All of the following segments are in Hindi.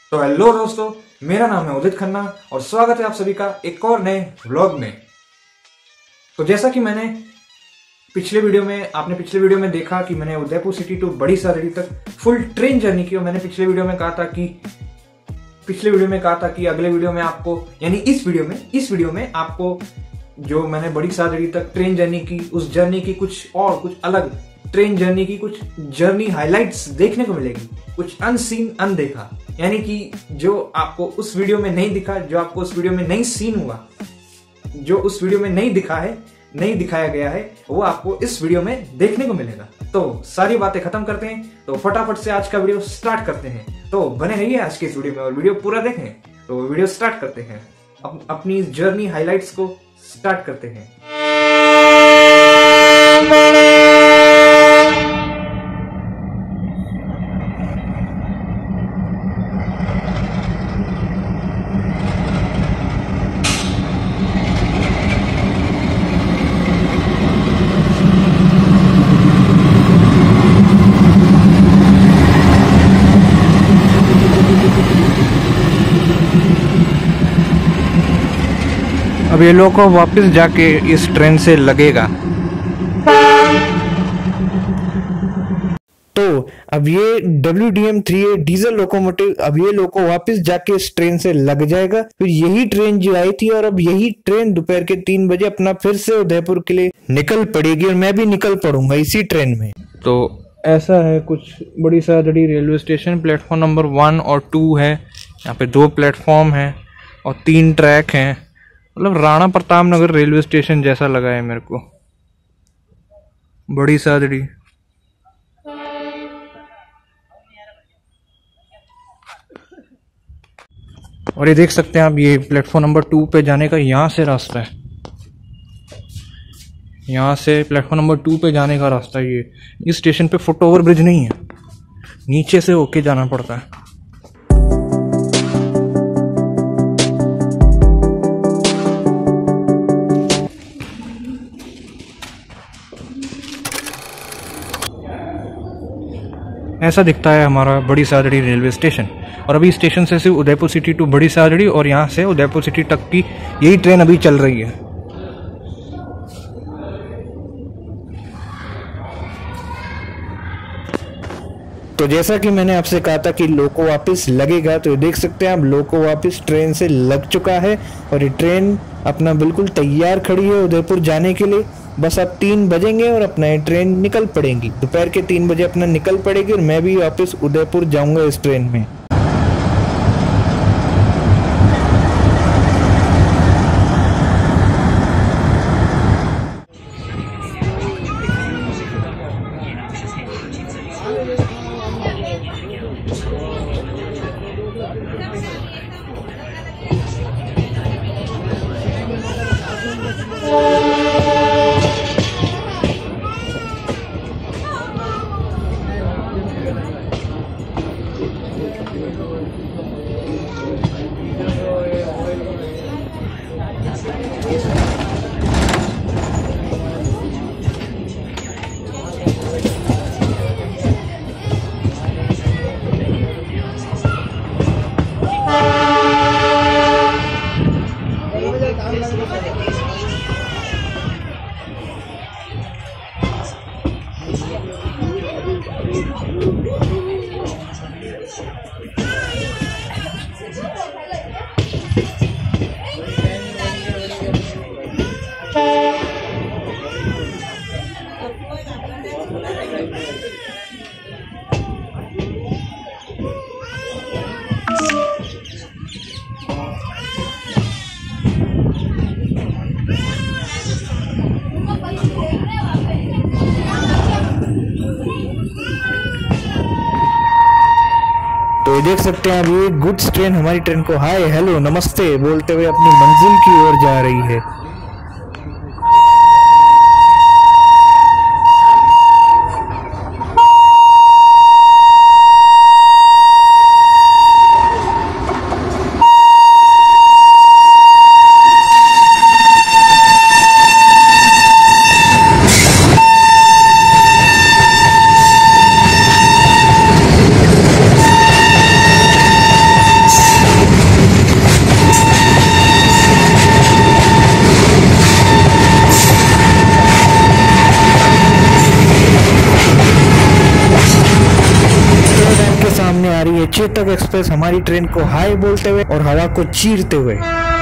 तो हेलो दोस्तों, मेरा नाम है उदित खन्ना और स्वागत है आप सभी का एक और नए व्लॉग में। तो जैसा कि मैंने पिछले वीडियो में देखा कि मैंने उदयपुर सिटी टू बड़ी सादड़ी तक फुल ट्रेन जर्नी की और मैंने पिछले वीडियो में कहा था कि अगले वीडियो में आपको, यानी इस वीडियो में आपको जो मैंने बड़ी सादड़ी तक ट्रेन जर्नी की, उस जर्नी की कुछ अलग ट्रेन जर्नी की कुछ जर्नी हाइलाइट्स देखने को मिलेगी, कुछ अनसीन अनदेखा, यानी कि जो आपको उस वीडियो में नहीं दिखा, जो आपको उस वीडियो में नहीं सीन हुआ, जो उस वीडियो में नहीं दिखाया गया है, वो आपको इस वीडियो में देखने को मिलेगा। तो सारी बातें खत्म करते हैं, तो फटाफट से आज का वीडियो स्टार्ट करते हैं। तो बने रहिए आज के इस वीडियो में और वीडियो पूरा देखें। तो वीडियो स्टार्ट करते हैं, अपनी जर्नी हाइलाइट्स को स्टार्ट करते हैं। अब ये लोग को वापस जाके इस ट्रेन से लगेगा। तो अब ये WDM-3A डीजल लोकोमोटिव अब ये लोग को वापस जाके इस ट्रेन से लग जाएगा। फिर यही ट्रेन जो आई थी और अब यही ट्रेन दोपहर के 3 बजे अपना फिर से उदयपुर के लिए निकल पड़ेगी और मैं भी निकल पड़ूंगा इसी ट्रेन में। तो ऐसा है कुछ Badi Sadri railway station. Platform number 1 और 2 है। यहाँ पे 2 प्लेटफॉर्म है और 3 ट्रैक हैं। मतलब राणा प्रताप नगर रेलवे स्टेशन जैसा लगा है मेरे को, बड़ी सादड़ी। और ये देख सकते हैं आप, ये प्लेटफॉर्म नंबर 2 पे जाने का यहाँ से रास्ता है। यहाँ से प्लेटफॉर्म नंबर 2 पे जाने का रास्ता है। ये इस स्टेशन पे फुट ओवर ब्रिज नहीं है, नीचे से होके जाना पड़ता है। ऐसा दिखता है हमारा बड़ी सादड़ी रेलवे स्टेशन। और अभी स्टेशन से सिर्फ उदयपुर सिटी टू बड़ी सादड़ी और यहाँ से उदयपुर सिटी तक की यही ट्रेन अभी चल रही है। तो जैसा कि मैंने आपसे कहा था कि लोको वापस लगेगा, तो देख सकते हैं आप, लोको वापस ट्रेन से लग चुका है और ये ट्रेन अपना बिल्कुल तैयार खड़ी है उदयपुर जाने के लिए। बस अब 3 बजेंगे और अपना ये ट्रेन निकल पड़ेगी, दोपहर के 3 बजे अपना निकल पड़ेगी और मैं भी वापस उदयपुर जाऊंगा इस ट्रेन में। तो देख सकते हैं अब ये गुड्स ट्रेन हमारी ट्रेन को हाय हेलो नमस्ते बोलते हुए अपनी मंजिल की ओर जा रही है। चेतक एक्सप्रेस हमारी ट्रेन को हाय बोलते हुए और हवा को चीरते हुए।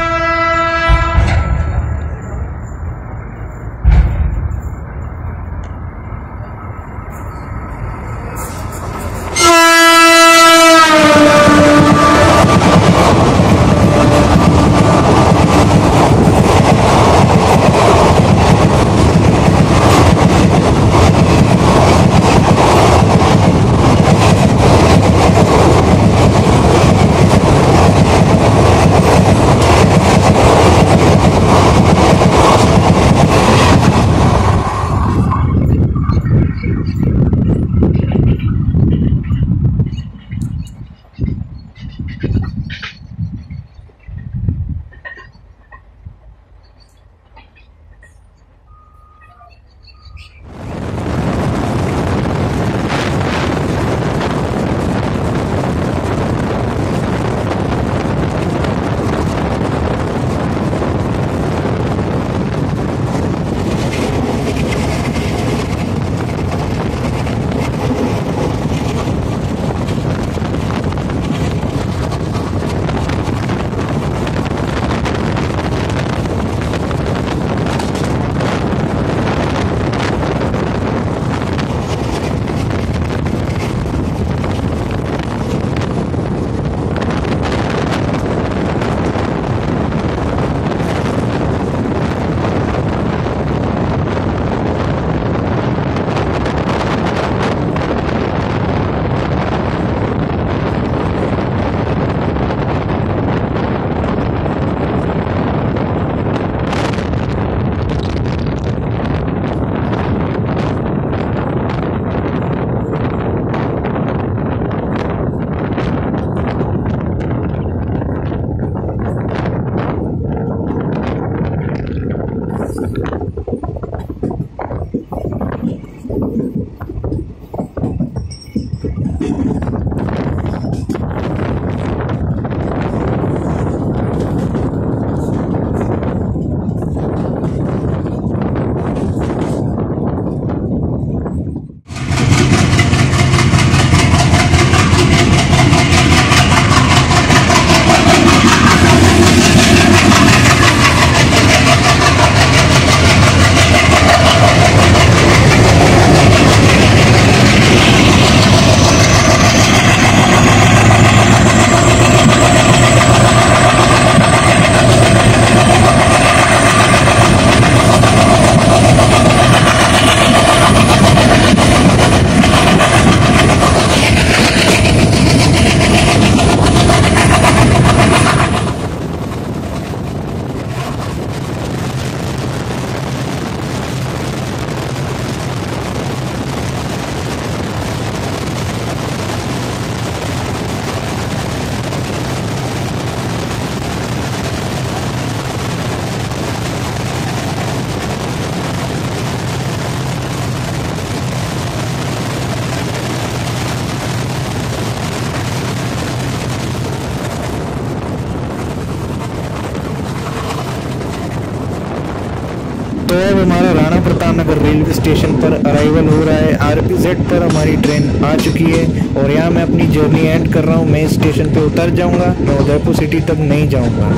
तो अब हमारा राणा प्रताप नगर रेलवे स्टेशन पर अराइवल हो रहा है। RPZ पर हमारी ट्रेन आ चुकी है और यहाँ मैं अपनी जर्नी एंड कर रहा हूँ। मैं इस स्टेशन पे उतर जाऊँगा, मैं उदयपुर सिटी तक नहीं जाऊँगा।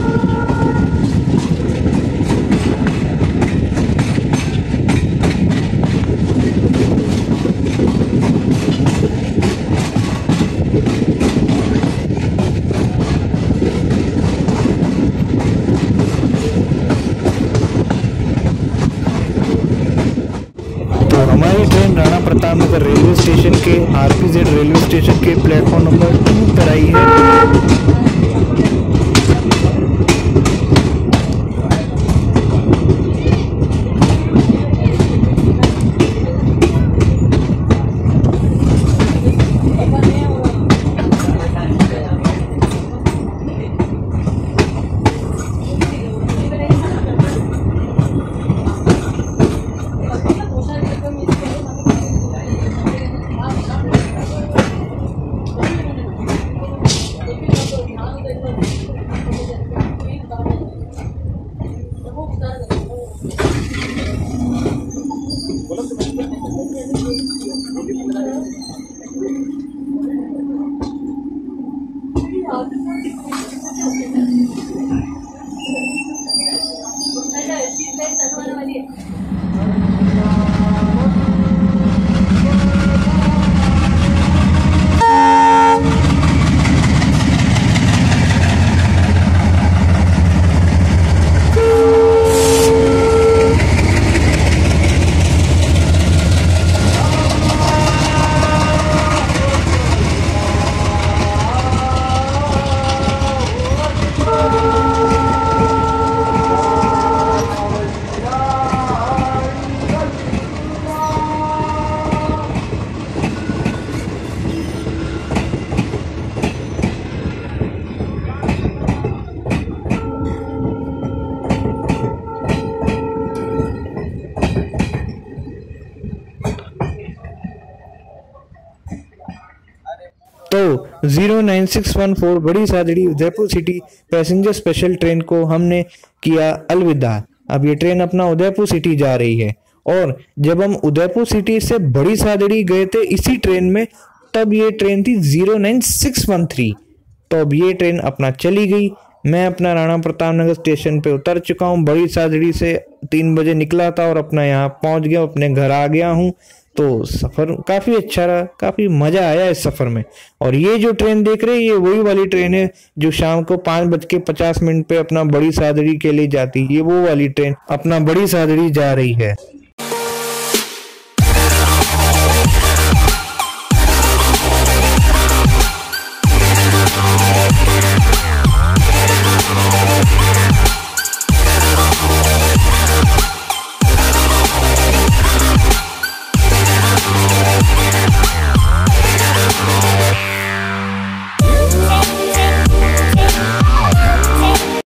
हमारी train Rana Pratap Nagar railway station के RPZ रेलवे स्टेशन के प्लेटफॉर्म नंबर 2 पर आई है। 09614 Badi Sadri Udaipur city passenger special train को हमने किया अलविदा। अब ये ट्रेन अपना उदयपुर सिटी जा रही है। और जब हम उदयपुर सिटी से बड़ी सादड़ी गए थे इसी ट्रेन में, तब ये ट्रेन थी 09613। तो अब ये ट्रेन अपना चली गई। मैं अपना राणा प्रताप नगर स्टेशन पे उतर चुका हूँ। बड़ी सादड़ी से 3 बजे निकला था और अपना यहाँ पहुँच गया, अपने घर आ गया हूँ। तो सफ़र काफ़ी अच्छा रहा, काफ़ी मज़ा आया इस सफ़र में। और ये जो ट्रेन देख रहे हैं ये वही वाली ट्रेन है जो शाम को 5:50 पे अपना बड़ी सादड़ी के लिए जाती है। ये वो वाली ट्रेन अपना बड़ी सादड़ी जा रही है।